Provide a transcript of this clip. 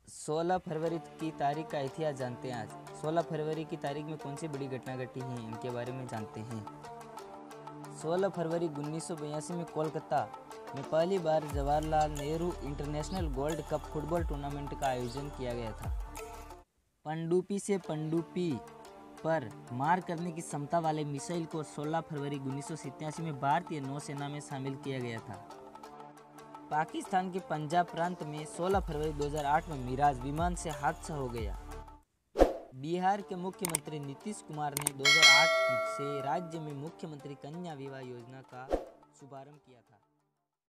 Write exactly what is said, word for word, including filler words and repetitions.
सोलह फरवरी की तारीख का इतिहास जानते हैं। आज सोलह फरवरी की तारीख में कौन सी बड़ी घटना घटी है, इनके बारे में जानते हैं। सोलह फरवरी उन्नीस सौ बयासी में कोलकाता में पहली बार Jawaharlal Nehru international gold cup football tournament का आयोजन किया गया था। पनडुब्बी से पनडुब्बी पर मार करने की क्षमता वाले मिसाइल को सोलह फरवरी उन्नीस सौ सत्तासी में भारतीय नौसेना में शामिल किया गया था। पाकिस्तान के पंजाब प्रांत में सोलह फरवरी दो हज़ार आठ में मिराज विमान से हादसा हो गया। बिहार के मुख्यमंत्री नीतीश कुमार ने दो हज़ार आठ से राज्य में मुख्यमंत्री कन्या विवाह योजना का शुभारंभ किया था।